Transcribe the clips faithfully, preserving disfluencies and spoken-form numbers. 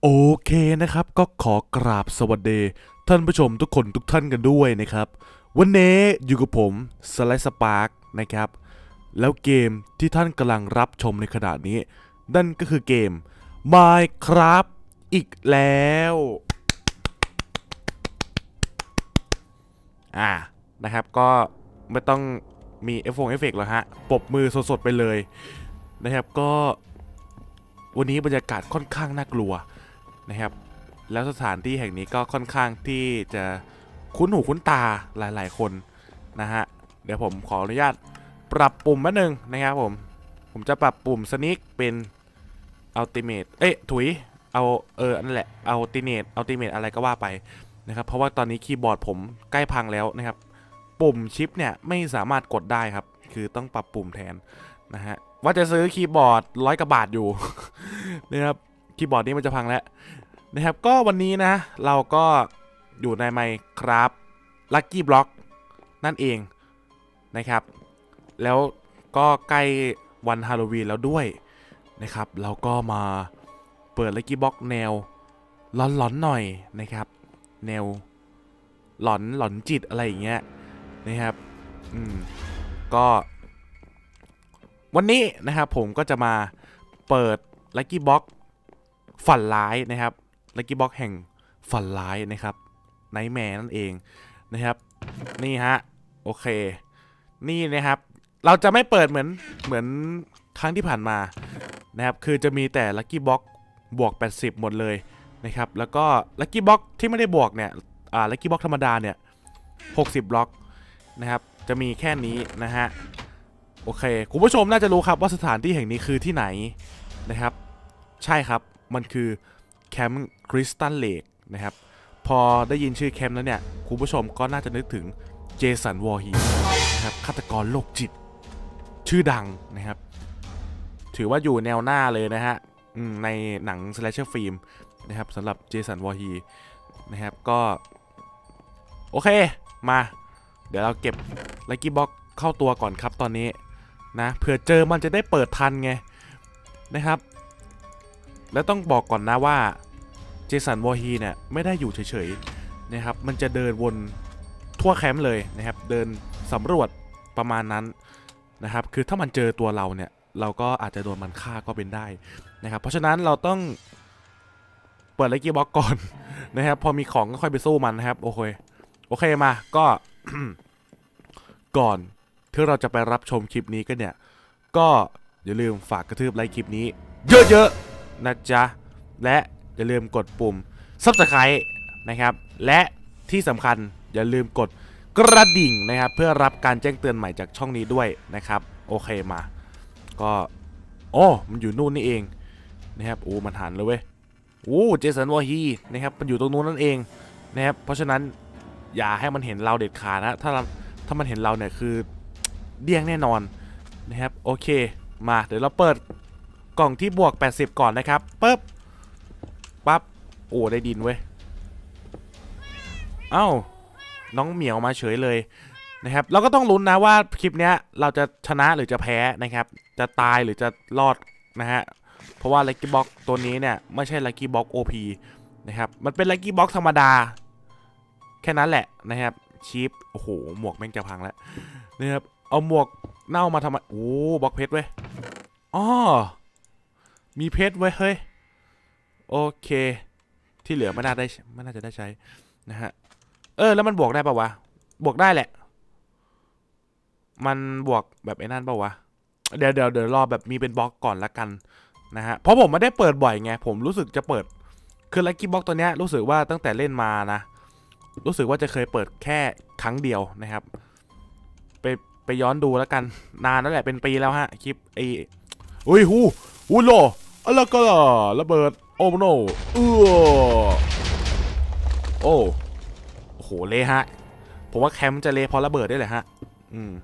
โอเคนะครับก็ขอกราบสวัสดีท่านผู้ชมทุกคนทุกท่านกันด้วยนะครับวันนี้อยู่กับผมสไลด์สปาร์กนะครับแล้วเกมที่ท่านกำลังรับชมในขณะนี้นั่นก็คือเกม Minecraft อีกแล้วอ่านะครับก็ไม่ต้องมีเอฟเฟกต์เอฟเฟกต์หรอกฮะปรบมือสดๆไปเลยนะครับก็วันนี้บรรยากาศค่อนข้างน่ากลัวนะครับแล้วสถานที่แห่งนี้ก็ค่อนข้างที่จะคุ้นหูคุ้นตาหลายๆคนนะฮะเดี๋ยวผมขออนุญาตปรับปุ่มแป๊บนึงนะครับผมผมจะปรับปุ่มสนิกเป็นอัลติเมทเอ้ยถุยเอาเออนั่นแหละอัลติเมทอัลติเมทอะไรก็ว่าไปนะครับเพราะว่าตอนนี้คีย์บอร์ดผมใกล้พังแล้วนะครับปุ่มชิปเนี่ยไม่สามารถกดได้ครับคือต้องปรับปุ่มแทนนะฮะว่าจะซื้อคีย์บอร์ดร้อยกว่าบาทอยู่ นะครับคีย์บอร์ดนี้มันจะพังแล้วนะครับก็วันนี้นะเราก็อยู่ใน Minecraft Lucky Block นั่นเองนะครับแล้วก็ใกล้วันฮาโลวีนแล้วด้วยนะครับเราก็มาเปิด Lucky Block แนวหลอนๆหน่อยนะครับแนวหลอนหลอนจิตอะไรอย่างเงี้ยนะครับอืมก็วันนี้นะครับผมก็จะมาเปิด Lucky Block ฝันร้ายนะครับ Lucky Block แห่งฝันร้ายนะครับไนท์แมร์นั่นเองนะครับนี่ฮะโอเคนี่นะครับเราจะไม่เปิดเหมือนเหมือนครั้งที่ผ่านมานะครับคือจะมีแต่ Lucky Block บวกแปดสิบหมดเลยนะครับแล้วก็ Lucky Block ที่ไม่ได้บวกเนี่ยอ่า Lucky Block ธรรมดาเนี่ยหกสิบบล็อกนะครับจะมีแค่นี้นะฮะโอเคคุณผู้ชมน่าจะรู้ครับว่าสถานที่แห่งนี้คือที่ไหนนะครับใช่ครับมันคือแคมป์คริสตัลเลกนะครับพอได้ยินชื่อแคมป์แล้วเนี่ยคุณผู้ชมก็น่าจะนึกถึงเจสันวอร์ฮีนะครับฆาตกรโรคจิตชื่อดังนะครับถือว่าอยู่แนวหน้าเลยนะฮะในหนังสแลชเชอร์ฟิล์มนะครับสำหรับเจสันวอร์ฮีนะครับก็โอเคมาเดี๋ยวเราเก็บลัคกี้บ็อกเข้าตัวก่อนครับตอนนี้นะเผื่อเจอมันจะได้เปิดทันไงนะครับแล้วต้องบอกก่อนนะว่าเจสันวอร์ฮีเนี่ยไม่ได้อยู่เฉยๆนะครับมันจะเดินวนทั่วแคมป์เลยนะครับเดินสำรวจประมาณนั้นนะครับคือถ้ามันเจอตัวเราเนี่ยเราก็อาจจะโดนมันฆ่าก็เป็นได้นะครับเพราะฉะนั้นเราต้องเปิดลัคกี้บ็อกก่อนนะครับพอมีของก็ค่อยไปสู้มันนะครับโอเคโอเคมาก็ ก่อนที่เราจะไปรับชมคลิปนี้กันเนี่ยก็อย่าลืมฝากกระทืบไลค์คลิปนี้เยอะๆนะจ๊ะและอย่าลืมกดปุ่ม ซับสไครบ์ นะครับและที่สำคัญอย่าลืมกดกระดิ่งนะครับเพื่อรับการแจ้งเตือนใหม่จากช่องนี้ด้วยนะครับโอเคมาก็โอ้มันอยู่นู่นนี่เองนะครับโอ้มันหันเลยเว้ยโอ้เจสันวอร์ฮีนะครับมันอยู่ตรงนู้นนั่นเองนะครับเพราะฉะนั้นอย่าให้มันเห็นเราเด็ดขาดนะถ้าถ้ามันเห็นเราเนี่ยคือเดี้ยงแน่นอนนะครับโอเคมาเดี๋ยวเราเปิดกล่องที่บวกแปดสิบก่อนนะครับปึ๊บปั๊บโอ้ได้ดินเว้ยเอ้าน้องเหมียวมาเฉยเลยนะครับเราก็ต้องลุ้นนะว่าคลิปนี้เราจะชนะหรือจะแพ้นะครับจะตายหรือจะรอดนะฮะเพราะว่า Lucky Block ตัวนี้เนี่ยไม่ใช่ Lucky Block โอ พี นะครับมันเป็น Lucky Block ธรรมดาแค่นั้นแหละนะครับชีฟโอ้โหหมวกแม่งจะพังแล้วนะครับเอาหมวกเน่ามาทำไมโอ้บล็อกเพชรเว้ยอ๋อมีเพชรเว้ยเฮ้ยโอเคที่เหลือไม่น่าได้ไม่น่าจะได้ใช้นะฮะเออแล้วมันบวกได้ป่าวะบวกได้แหละมันบวกแบบไอ้นั่นป่าวะเดี๋ยวเดี๋ยวเดี๋ยวรอแบบมีเป็นบล็อกก่อนละกันนะฮะเพราะผมไม่ได้เปิดบ่อยไงผมรู้สึกจะเปิดคือลัคกี้บล็อกตัวเนี้ยรู้สึกว่าตั้งแต่เล่นมานะรู้สึกว่าจะเคยเปิดแค่ครั้งเดียวนะครับไปไปย้อนดูแล้วกันนานแล้วแหละเป็นปีแล้วฮะคลิปไอ้อุ้ยฮูฮูโลอะไรก็ล่ะระเบิดโอ้โนเออโอ้โอ้โหเละฮะผมว่าแคมป์จะเละเพราะระเบิดได้เลยฮะอืม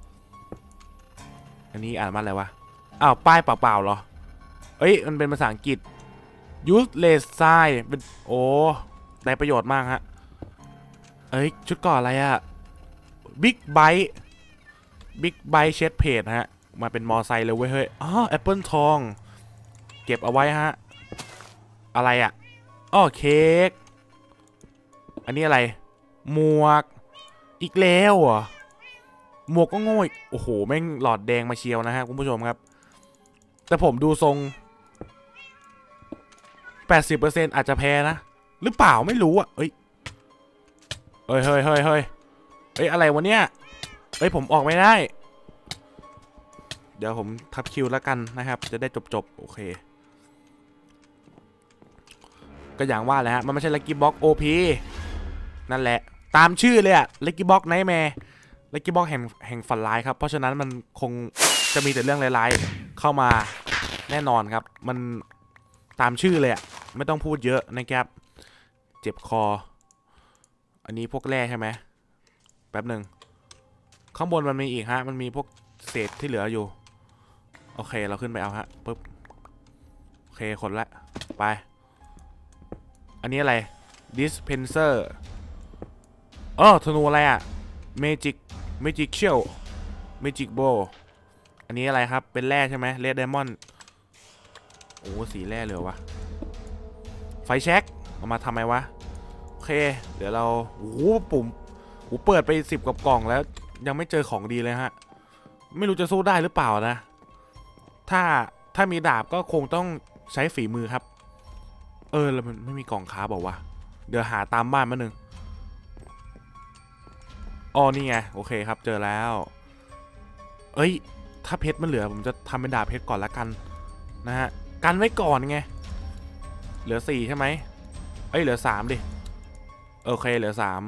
อันนี้อ่านมาอะไรวะอ้าวป้ายเปล่าๆเหรอเอ้ยมันเป็นภาษาอังกฤษ useless sign เป็นโอ้ได้ประโยชน์มากฮะเอ้ยชุดก่ออะไรอะ Big Bite Big Bite Shed Plate ฮะมาเป็นมอไซค์เลยเว้ยเฮ้ยอ๋อแอปเปิลทองเก็บเอาไว้ฮะอะไรอะอ้อเค้กอันนี้อะไรหมวกอีกแล้วเหรอหมวกก็โง่อีกโอ้โหแม่งหลอดแดงมาเชียวนะฮะคุณผู้ชมครับแต่ผมดูทรง แปดสิบเปอร์เซ็นต์ อาจจะแพ้นะหรือเปล่าไม่รู้อ่ะเอ้ยเฮ้ยเฮ้ยเฮ้ยเฮ้ยเฮ้ยอะไรวะเนี่ยเฮ้ยผมออกไม่ได้เดี๋ยวผมทับคิวแล้วกันนะครับจะได้จบๆโอเคก็อย่างว่าแหละฮะมันไม่ใช่ลัคกี้บ็อกโอพีนั่นแหละตามชื่อเลยอะลัคกี้บ็อกไนท์แมร์ลัคกี้บ็อกแห่งแห่งฝันร้ายครับเพราะฉะนั้นมันคงจะมีแต่เรื่องร้ายๆเข้ามาแน่นอนครับมันตามชื่อเลยอะไม่ต้องพูดเยอะนะครับเจ็บคออันนี้พวกแร่ใช่ไหมแป๊บหนึ่งข้างบนมันมีอีกฮะมันมีพวกเศษที่เหลืออยู่โอเคเราขึ้นไปเอาฮะปุ๊บโอเคขนละไปอันนี้อะไร dispenser เออธนูอะไรอะ magic magic shield magic bow อันนี้อะไรครับเป็นแร่ใช่ไหม red diamond โอ้สีแร่เลยวะไฟแช็กเอามาทำไมวะโอเคเดี๋ยวเราโอ้โหปุ่มโอ้เปิดไปสิบกับกล่องแล้วยังไม่เจอของดีเลยฮะไม่รู้จะสู้ได้หรือเปล่านะถ้าถ้ามีดาบก็คงต้องใช้ฝีมือครับเออแล้วมันไม่มีกล่องค้าบอกว่าเดี๋ยวหาตามบ้านมาหนึ่งอ๋อนี่ไงโอเคครับเจอแล้วเอ้ยถ้าเพชรมันเหลือผมจะทำเป็นดาบเพชรก่อนละกันนะฮะกันไว้ก่อนไงเหลือสี่ใช่ไหมเอ้ยเหลือสามดิโอเคเหลือสาม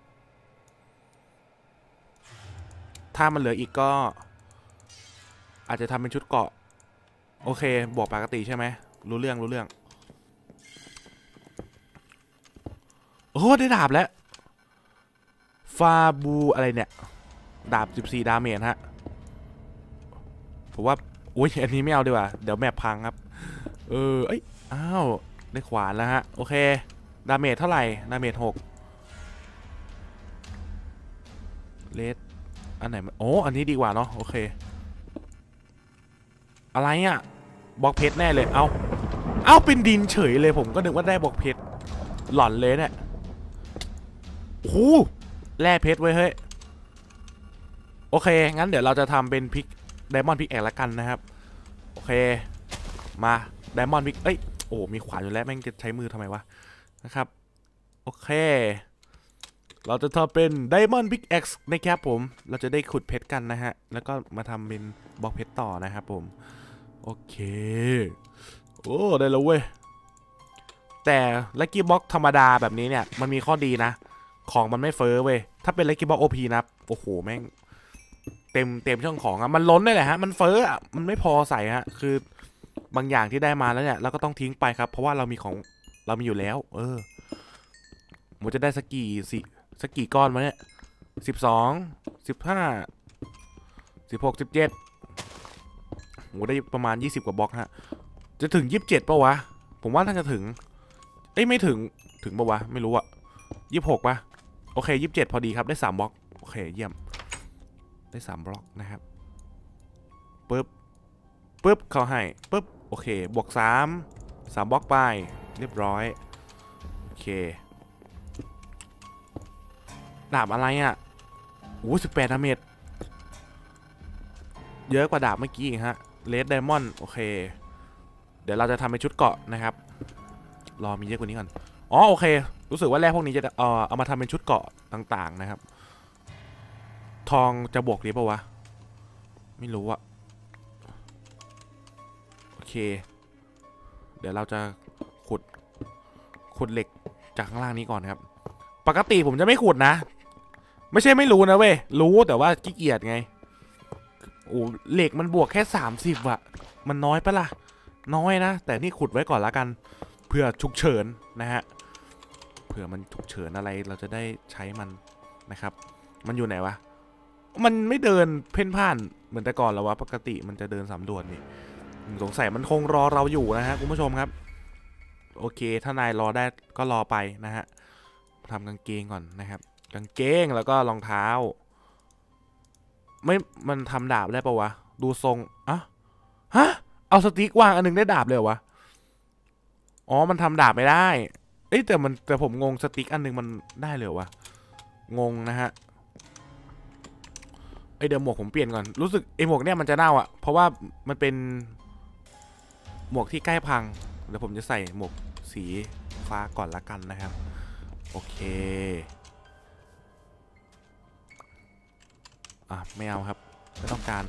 ถ้ามันเหลืออีกก็อาจจะทำเป็นชุดเกราะโอเคบอกปกติใช่ไหมรู้เรื่องรู้เรื่องโอ้ได้ดาบแล้วฟาบูอะไรเนี่ยดาบสิบสี่ดาเมจฮะผมว่าอุ้ยอันนี้ไม่เอาดีกว่าเดี๋ยวแมปพังครับเออเอ้ยอ้าวได้ขวานแล้วฮะโอเคดาเมจเท่าไหร่ดาเมจหกเลสอันไหนโอ้อันนี้ดีกว่าเนาะโอเคอะไรอ่ะบล็อกเพชรแน่เลยเอาเอาเป็นดินเฉยเลยผมก็นึกว่าได้บล็อกเพชรหล่อนเลยเนี่ยโอ้โหแร่เพชรไว้เฮ้ยโอเคงั้นเดี๋ยวเราจะทำเป็นพิกไดมอนด์พิกแอกละกันนะครับโอเคมาไดมอนด์พิกเอ้ยโอ้มีขวานอยู่แล้วแม่งจะใช้มือทำไมวะนะครับโอเคเราจะทำเป็นไดมอนด์พิกแอ็กซ์นะครับผมเราจะได้ขุดเพชรกันนะฮะแล้วก็มาทำเป็นบล็อกเพชรต่อนะครับผมโอเคโอ้ได้แล้วเว้ยแต่ลัคกี้บ็อกธรรมดาแบบนี้เนี่ยมันมีข้อดีนะของมันไม่เฟ้อเว้ยถ้าเป็นลัคกี้บ็อกโอพีนะโอ้โหแม่งเต็มเต็มช่องของอะมันล้นได้แหละฮะมันเฟ้ออะมันไม่พอใส่ฮะคือบางอย่างที่ได้มาแล้วเนี่ยเราก็ต้องทิ้งไปครับเพราะว่าเรามีของเรามีอยู่แล้วเออมันจะได้สักกี่สิสักกี่ก้อนมาเนี่ยสิบสองสิบห้าสิบหกสิบเจ็ดโหได้ประมาณยี่สิบกว่าบล็อกฮะจะถึงยี่สิบเจ็ดป่าวะผมว่าน่าจะถึงเอ้ยไม่ถึงถึงป่าวะไม่รู้อะยี่สิบหกป่ะโอเคยี่สิบเจ็ดพอดีครับได้สามบล็อกโอเคเยี่ยมได้สามบล็อกนะครับปึ๊บปึ๊บเขาให้ปึ๊บโอเคบวกสามสามบล็อกไปเรียบร้อยโอเคดาบอะไรอ่ะโอ้สิบแปดดาเมจเยอะกว่าดาบเมื่อกี้อีกฮะเลดไดมอนด์โอเคเดี๋ยวเราจะทำเป็นชุดเกราะนะครับรอมีเยอะกว่านี้ก่อนอ๋อโอเครู้สึกว่าแร่พวกนี้จะเออเอามาทำเป็นชุดเกราะต่างๆนะครับทองจะบวกหรือเปล่าวะไม่รู้อะโอเคเดี๋ยวเราจะขุดขุดเหล็กจากข้างล่างนี้ก่อนครับปกติผมจะไม่ขุดนะไม่ใช่ไม่รู้นะเว้ยรู้แต่ว่าขี้เกียจไงโอ้เหล็กมันบวกแค่สามสิบอะมันน้อยปะล่ะน้อยนะแต่นี่ขุดไว้ก่อนละกันเพื่อฉุกเฉินนะฮะเผื่อมันฉุกเฉินอะไรเราจะได้ใช้มันนะครับมันอยู่ไหนวะมันไม่เดินเพ่นพ่านเหมือนแต่ก่อนแล้ววะปกติมันจะเดินสำรวจนี่สงสัยมันคงรอเราอยู่นะฮะคุณผู้ชมครับโอเคถ้านายรอได้ก็รอไปนะฮะทำกางเกงก่อนนะครับกางเกงแล้วก็รองเท้าไม่มันทำดาบได้ปะวะดูทรงอะฮะเอาสติ๊กวางอันนึงได้ดาบเลยวะอ๋อมันทำดาบไม่ได้เอ้ยแต่มันแต่ผมงงสติ๊กอันนึงมันได้เลยวะงงนะฮะไอเดี๋ยวหมวกผมเปลี่ยนก่อนรู้สึกไอหมวกเนี่ยมันจะเน่าอ่ะเพราะว่ามันเป็นหมวกที่ใกล้พังเดี๋ยวผมจะใส่หมวกสีฟ้าก่อนละกันนะครับโอเคอ่ะไม่เอาครับไม่ต้องการ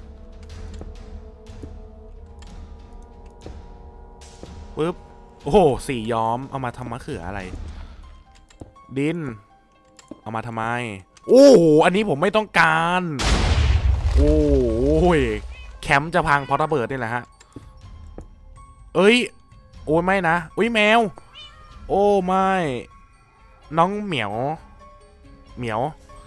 ปึ๊บโอ้โหสีย้อมเอามาทำมะเขืออะไรดินเอามาทำไมโอ้โหอันนี้ผมไม่ต้องการโอ้ยแคมป์จะพังเพราะระเบิดนี่แหละฮะเอ้ยโอ้ยไม่นะอุ้ยแมวโอ้ไม่น้องเหมียวเหมียว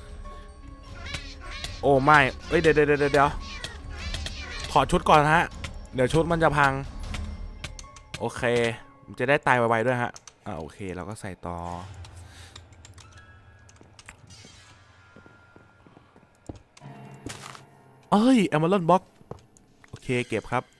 โอ้ไม่เอ้ยเดี๋ยวเดี๋ยวเดี๋ยวถอดชุดก่อนฮะเดี๋ยวชุดมันจะพังโอเคมันจะได้ตายไวๆด้วยฮะอ่าโอเคเราก็ใส่ต่อเอ้ยแอมเบอร์บ็อกโอเคเก็บครับ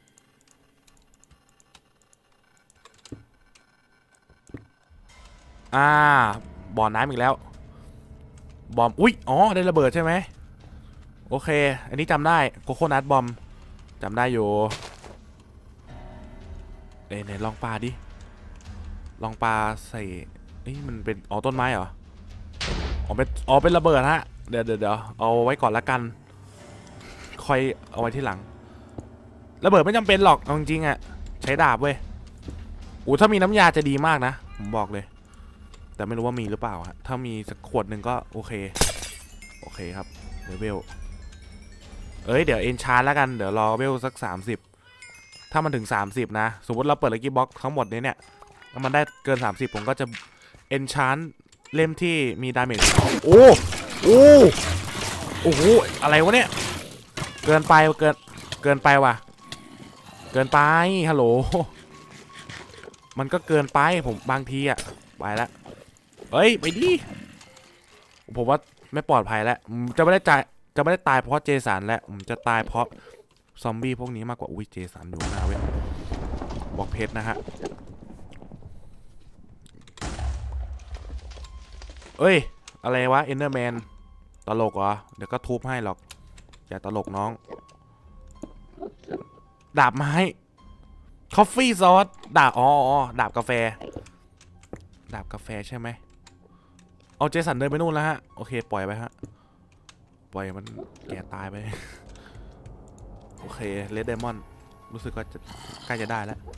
อ่าบ่อน้ำอีกแล้วบอมอุ๊ยอ๋อได้ระเบิดใช่ไหมโอเคอันนี้จำได้โคโคนัทบอมจำได้อยู่เอ้ยไหนลองปลาดิลองปลาใส่นี่มันเป็นอ๋อต้นไม้เหรออ๋อเป็นอ๋อเป็นระเบิดฮะเดี๋ยวเดี๋ยวเดี๋ยวเอาไว้ก่อนละกันค่อยเอาไว้ที่หลังระเบิดไม่จำเป็นหรอกจริงๆอ่ะใช้ดาบเว้ยโอ้ถ้ามีน้ำยาจะดีมากนะผมบอกเลยแต่ไม่รู้ว่ามีหรือเปล่าฮะถ้ามีสักขวดหนึ่งก็โอเคโอเคครับเลเวลเอ้ยเดี๋ยวเอนชาร์แล้วกันเดี๋ยวรอเลเวลสักสามสิบถ้ามันถึงสามสิบนะสมมติเราเปิดลัคกี้บ็อกทั้งหมดนี้เนี่ยถ้ามันได้เกินสามสิบผมก็จะเอนชาร์เล่มที่มีดาเมจโอ้โอ้โอ้โหอะไรวะเนี่ยเกินไปเกินเกินไปว่ะเกินไปฮัลโหลมันก็เกินไปผมบางทีอะไปแล้วเฮ้ยไปดิผมว่าไม่ปลอดภัยแล้วจะไม่ได้จ่ายจะไม่ได้ตายเพราะเจสันแล้วผมจะตายเพราะซอมบี้พวกนี้มากกว่าอุ้ยเจสันอยู่หน้าเว้ยบอกเพชรนะฮะเอ้ยอะไรวะเอนเดอร์แมนตลกเหรอเดี๋ยวก็ทุบให้หรอกอย่าตลกน้องดาบไม้คอฟฟี่ซอสดาบอ๋อดาบกาแฟดาบกาแฟใช่ไหมเอาเจสันเดินไปนู่นแล้วฮะโอเคปล่อยไปฮะปล่อยมันแก่ตายไปโอเคเลดเดมอนรู้สึกว่าจะใกล้จะได้แล้ว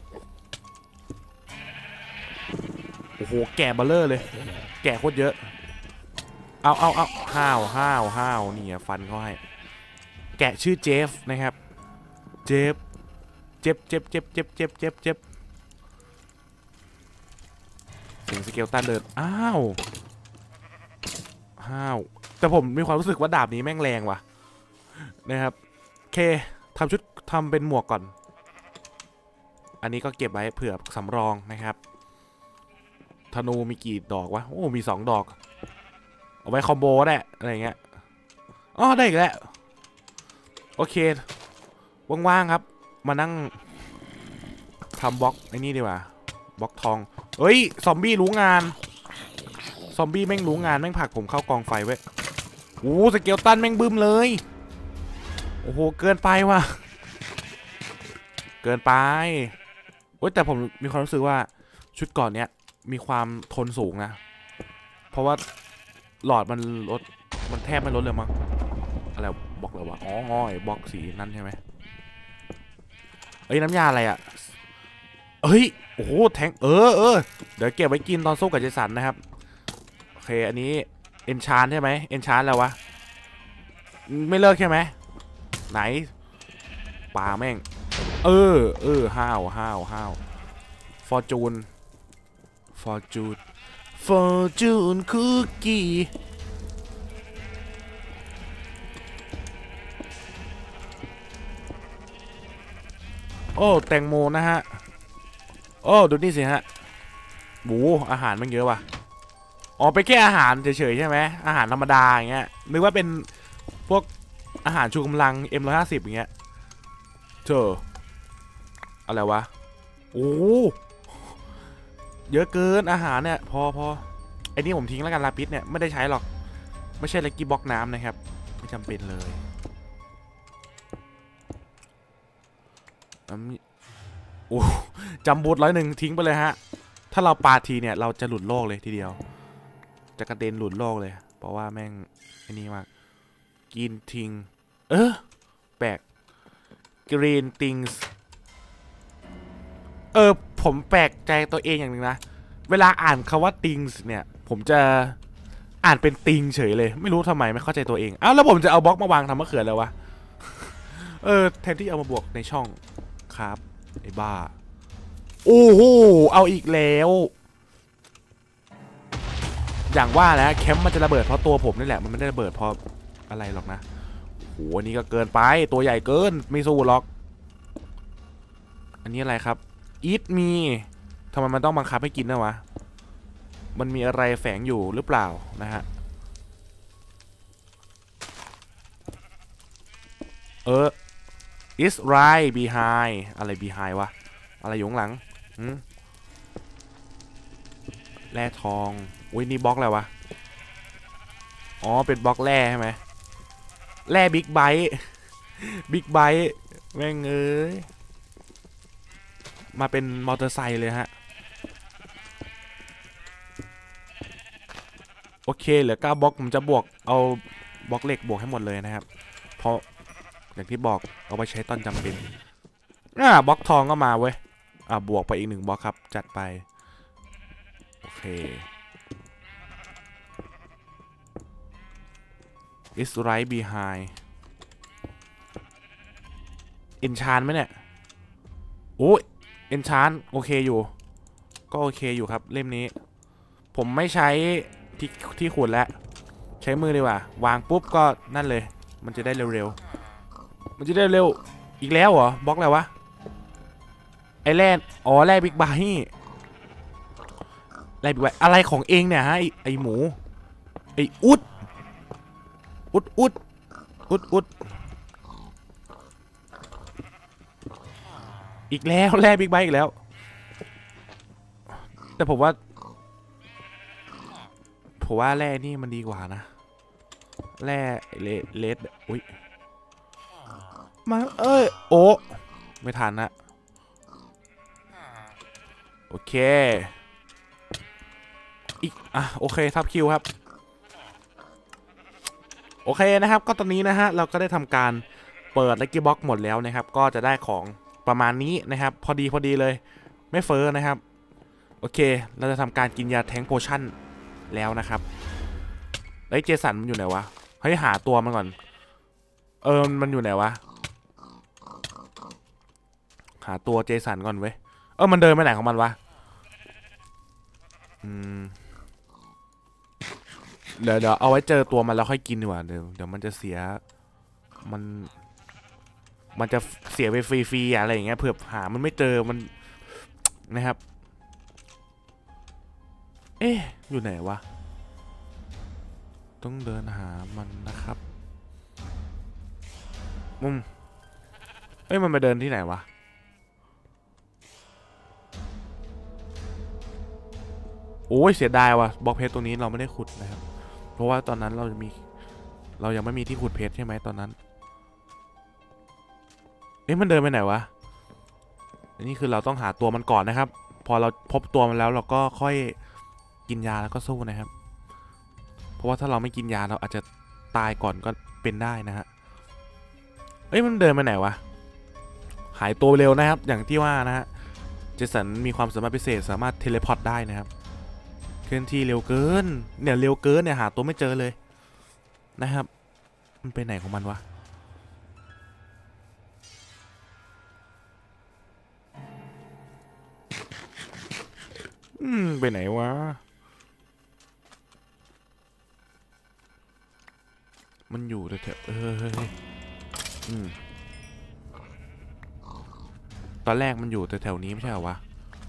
โอ้โหแก่เบลเลอร์เลยแก่โคตรเยอะเอาเอาเอาห้าวห้าวห้าวนี่ฟันเขาให้แกะชื่อเจฟนะครับเจฟเจ็บเจ็บเจ็บเจ็บเจ็บเจ็บเจ็บเสียงสเกลตันเดินอ้าวห้าวแต่ผมมีความรู้สึกว่าดาบนี้แม่งแรงว่ะนะครับโอเคทำชุดทำเป็นหมวกก่อนอันนี้ก็เก็บไว้เผื่อสำรองนะครับธนูมีกี่ดอกวะโอ้มีสองดอกเอาไว้คอมโบได้อะไรเงี้ยอ๋อได้อีกแล้วโอเคว่างๆครับมานั่งทำบล็อกไอ้นี่ดีกว่าบล็อกทองเฮ้ยซอมบี้รู้งานซอมบี้แม่งรู้งานแม่งผลักผมเข้ากองไฟไว้โอ้สเกลตันแม่งบึ้มเลยโอ้โหเกินไปว่ะเกินไปโอ้ยแต่ผมมีความรู้สึกว่าชุดก่อนเนี้ยมีความทนสูงนะเพราะว่าหลอดมันลดมันแทบไม่ลดเลยมั้งอะไรบล็อกเลยวะอ๋อบล็อกสีนั่นใช่ไหมเอ้ยน้ำยาอะไรอ่ะเฮ้ยโอ้โหแทงเออเออเดี๋ยวเก็บไว้กินตอนสู้กับเจสันนะครับโอเคอันนี้เอนชานใช่ไหมเอนชานแล้ววะไม่เลิกใช่ไหมไหนปลาแม่งเออเออห้าวห้าวห้าวฟอร์จูนฟอร์จูนฟอร์จูนคุกกี้โอ้แตงโมนะฮะโอ้ดูนี่สิฮะหมูอาหารมันเยอะว่ะอ๋อไปแค่อาหารเฉยๆใช่ไหมอาหารธรรมดาอย่างเงี้ยนึกว่าเป็นพวกอาหารชูกำลัง เอ็ม หนึ่งร้อยห้าสิบอย่างเงี้ยเจออะไรวะโอ้เยอะเกินอาหารเนี่ยพอพอไอ้นี่ผมทิ้งแล้วกันลาปิสเนี่ยไม่ได้ใช้หรอกไม่ใช่ลักกี้บ็อกน้ำนะครับไม่จำเป็นเลยโอ้จำบูทร้อยหนึ่งทิ้งไปเลยฮะถ้าเราปาทีเนี่ยเราจะหลุดโลกเลยทีเดียวจะกระเด็นหลุดโลกเลยเพราะว่าแม่งไอ้นี่มากกินทิ้งเออแปลก green things เออผมแปลกใจตัวเองอย่างหนึ่งนะเวลาอ่านคำว่า things เนี่ยผมจะอ่านเป็นติงเฉยเลยไม่รู้ทำไมไม่เข้าใจตัวเองอ้าวแล้วผมจะเอาบล็อกมาวางทำมะเขือแล้ววะเออแทนที่เอามาบวกในช่องครับไอ้บ้าโอ้โหเอาอีกแล้วอย่างว่าแล้วแคมป์มันจะระเบิดเพราะตัวผมนี่แหละมันไม่ได้ระเบิดเพราะอะไรหรอกนะโหอันนี้ก็เกินไปตัวใหญ่เกินไม่สู้หรอกอันนี้อะไรครับอีทมีทำไมมันต้องบังคับให้กินนะวะมันมีอะไรแฝงอยู่หรือเปล่านะฮะเออ is right behind อะไร behind วะอะไรอยู่ข้างหลังแร่ทองอุ้ยนี่บล็อกอะไรวะอ๋อเป็นบล็อกแร่ใช่ไหมแร่บิ๊กไบต์บิ๊กไบต์แม่งเอ้ยมาเป็นมอเตอร์ไซค์เลยฮะโอเคเหลือเก้าบล็อกผมจะบวกเอาบล็อกเหล็กบวกให้หมดเลยนะครับเพราะอย่างที่บอกเอาไปใช้ตอนจำเป็นอ่าบล็อกทองก็มาเว้ยอ่าบวกไปอีกหนึ่งบล็อกครับจัดไปโอเค is right behind เอนชานไหมเนี่ยโอ้ยเอนชานโอเคอยู่ก็โอเคอยู่ครับเล่มนี้ผมไม่ใช้ที่ที่ขุดแล้วใช้มือดีกว่าวางปุ๊บก็นั่นเลยมันจะได้เร็วๆมันจะได้เร็วอีกแล้วเหรอบล็อกอะไรวะไอแร่อ๋อแร่บิ๊กไบท์แร่บิ๊กไบท์อะไรของเองเนี่ยฮะไอหมูไออุดอุดอุดอุดอุดอีกแล้วแร่บิ๊กไบท์อีกแล้วแต่ผมว่าผมว่าแร่นี่มันดีกว่านะแร่เลเลดอุ้ยมาเอ้ยโอ้ไม่ทันนะโอเคอีกอ่ะโอเคทับคิวครับโอเคนะครับก็ตอนนี้นะฮะเราก็ได้ทำการเปิดลัคกี้บ็อกหมดแล้วนะครับก็จะได้ของประมาณนี้นะครับพอดีพอดีเลยไม่เฟ้อนะครับโอเคเราจะทำการกินยาแทงโพชั่นแล้วนะครับไอ้เจสันมันอยู่ไหนวะเฮ้ยหาตัวมันก่อนเออมันอยู่ไหนวะหาตัวเจสันก่อนเว้ยเออมันเดินไปไหนของมันวะอืมเดี๋ยวเดี๋ยวเอาไว้เจอตัวมันแล้วค่อยกินดีกว่าเดี๋ยวเดี๋ยวมันจะเสียมันมันจะเสียไปฟรีๆอะไรอย่างเงี้ยเผื่อหามันไม่เจอมันนะครับเอ๊ะอยู่ไหนวะต้องเดินหามันนะครับมุมเอ้ยมันมาเดินที่ไหนวะโอ้ยเสียดายว่ะบล็อกเพชรตรงนี้เราไม่ได้ขุดนะครับเพราะว่าตอนนั้นเราจะมีเรายังไม่มีที่ขุดเพชรใช่ไหมตอนนั้นเอ๊ะมันเดินไปไหนวะอันนี้คือเราต้องหาตัวมันก่อนนะครับพอเราพบตัวมันแล้วเราก็ค่อยกินยาแล้วก็สู้นะครับเพราะว่าถ้าเราไม่กินยาเราอาจจะตายก่อนก็เป็นได้นะฮะเอ้ยมันเดินไปไหนวะหายตัวเร็วนะครับอย่างที่ว่านะฮะเจสันมีความสามารถพิเศษสามารถเทเลพอร์ตได้นะครับเคลื่อนที่เร็วเกินเนี่ยเร็วเกินเนี่ยหาตัวไม่เจอเลยนะครับมันไปไหนของมันวะอืมไปไหนวะมันอยู่แถวเอออืมตอนแรกมันอยู่แถวๆนี้ไม่ใช่เหรอวะ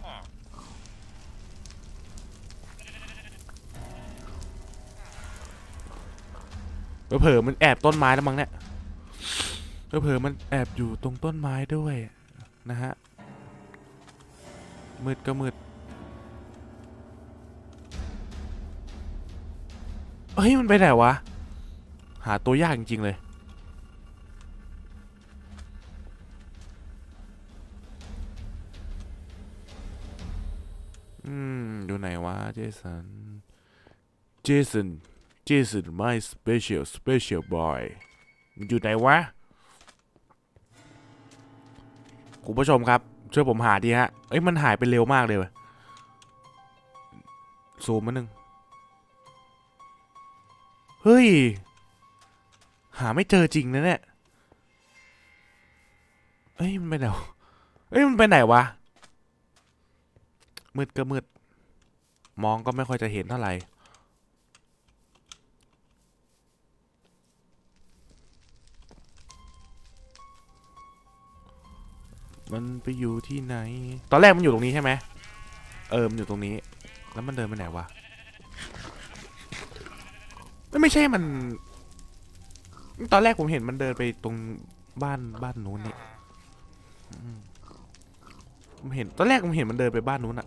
เผลอมันแอบต้นไม้แล้วมั้งเนี่ยเผลอมันแอบอยู่ตรงต้นไม้ด้วยนะฮะมืดก็มืดฮ้ยมันไปไหนวะหาตัวยากจริงๆเลยอืมอยู่ไหนวะเจสันเจสันเจสัน my special special boy มันอยู่ไหนวะคุณผู้ชมครับช่วยผมหาดีฮะเอ้ยมันหายไปเร็วมากเลยเว้ยซูมมาหนึ่งเฮ้ยหาไม่เจอจริงนะเนี่ยเอ้ยมันไปไหนเอ้ยมันไปไหนวะมืดก็มืดมองก็ไม่ค่อยจะเห็นเท่าไหร่มันไปอยู่ที่ไหนตอนแรกมันอยู่ตรงนี้ใช่ไหมเออมันอยู่ตรงนี้แล้วมันเดินไปไหนวะไม่ไม่ใช่มันตอนแรกผมเห็นมันเดินไปตรงบ้านบ้านนู้นนี่ผมเห็นตอนแรกผมเห็นมันเดินไปบ้านนู้นอะ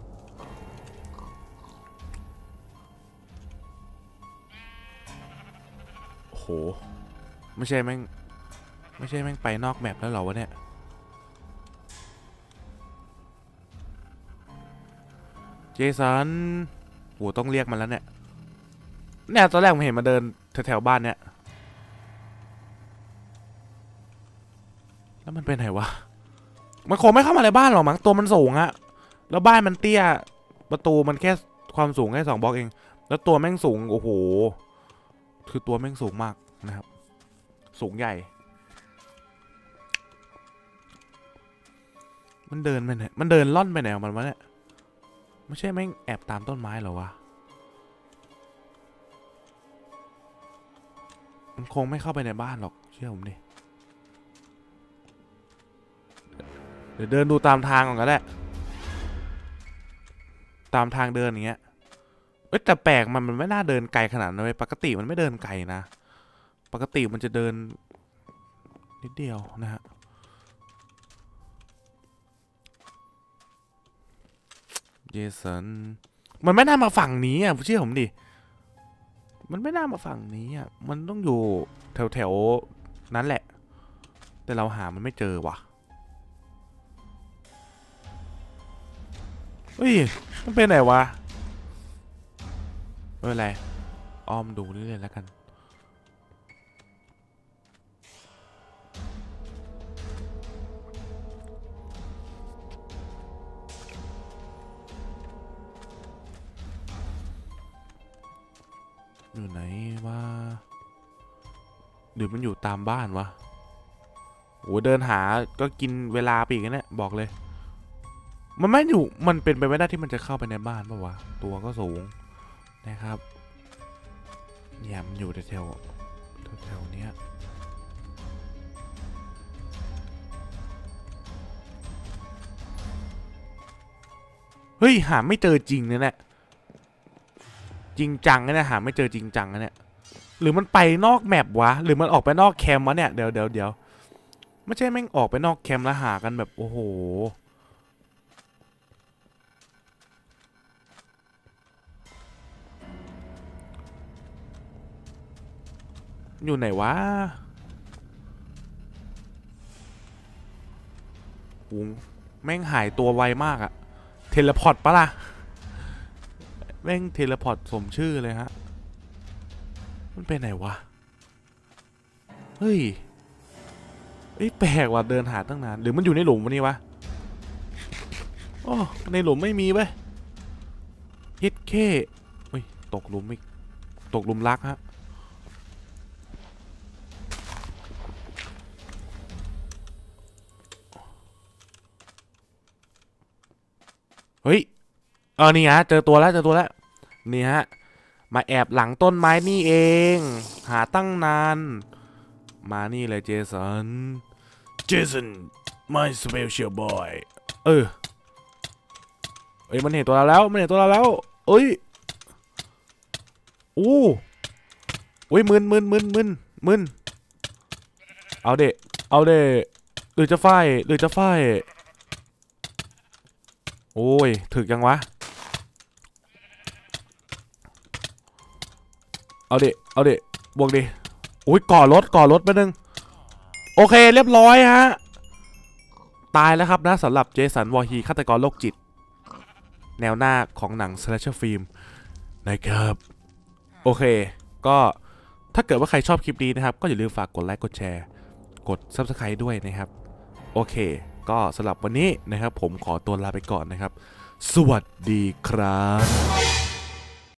โอ้โหไม่ใช่แม่งไม่ใช่แม่งไปนอกแมปแล้วเหรอวะเนี่ยเจสันโหต้องเรียกมันแล้วเนี่ยเนี่ยตอนแรกผมเห็นมันเดินแถวๆบ้านเนี่ยแล้วมันเป็นไหนวะมันคงไม่เข้ามาในบ้านหรอกมั้งตัวมันสูงอะแล้วบ้านมันเตี้ยประตูมันแค่ความสูงแค่สองบล็อกเองแล้วตัวแม่งสูงโอ้โหคือตัวแม่งสูงมากนะครับสูงใหญ่มันเดินไปไหนมันเดินล่อนไปไหนของมันวะเนี่ยไม่ใช่แม่งแอบตามต้นไม้เหรอวะมันคงไม่เข้าไปในบ้านหรอกเชื่อผมดิเดี๋ยวเดินดูตามทางก่อนก็ได้ตามทางเดินอย่างเงี้ยเอ้ยแต่แปลกมันมันไม่น่าเดินไกลขนาดนั้นเลยปกติมันไม่เดินไกลนะปกติมันจะเดินนิดเดียวนะฮะเจสันมันไม่น่ามาฝั่งนี้อ่ะเชื่อผมดิมันไม่น่ามาฝั่งนี้อ่ะมันต้องอยู่แถวแถวนั้นแหละแต่เราหามันไม่เจอว่ะเฮ้ยมันเป็นไหนวะไม่เป็นไรอ้อมดูเรื่อยๆแล้วกันอยู่ไหนวะหรือมันอยู่ตามบ้านวะโหเดินหาก็กินเวลาไปอีกนะเนี่ยบอกเลยมันไม่อยู่มันเป็นไปไม่ได้ที่มันจะเข้าไปในบ้านป่าวะตัวก็สูงนะครับเนี่ยมันอยู่แถวแถวๆเนี้ยเฮ้ยหาไม่เจอจริงนะเนี่ยจริงจังนะเนี่ยหาไม่เจอจริงจังนะเนี่ยหรือมันไปนอกแมปวะหรือมันออกไปนอกแคมป์วะเนี่ยเดี๋ยวเดี๋ยวเดี๋ยวไม่ใช่แม่งออกไปนอกแคมป์แล้วหากันแบบโอ้โหอยู่ไหนวะโอ้แม่งหายตัวไวมากอะเทเลพอร์ตปะล่ะแม่งเทเลพอร์ตสมชื่อเลยฮะมันเป็นไหนวะเฮ้ยเอ้ยแปลกว่ะเดินหาตั้งนานหรือมันอยู่ในหลุมวะนี่วะโอ้ในหลุมไม่มีเว้ยฮิตเคเฮ้ยตกหลุมอีกตกหลุมรักฮะเฮ้ยเออนี่ฮะเจอตัวแล้วเจอตัวแล้วนี่ฮะมาแอบหลังต้นไม้นี่เองหาตั้งนานมานี่เลยเจสันเจสัน my special boy เออเอ้ยมันเห็นตัวเราแล้วมันเห็นตัวเราแล้วเอ้ยอู้อุ้ยมึนมึนมึนมึนมึนเอาเดเอาเดหรือจะไฟหรือจะไฟโอ้ยถึกยังวะเอาดิเอาดิบวกดิอุ้ยก่อรถก่อรถไปนึงโอเคเรียบร้อยฮะตายแล้วครับนะสำหรับเจสันวอร์ฮีฆาตกรโรคจิตแนวหน้าของหนังสแลชเชอร์ฟิล์มนะครับโอเคก็ถ้าเกิดว่าใครชอบคลิปนี้นะครับก็อย่าลืมฝากกดไลค์กดแชร์กด ซับสไครบ์ ด้วยนะครับโอเคก็สำหรับวันนี้นะครับผมขอตัวลาไปก่อนนะครับสวัสดีครับ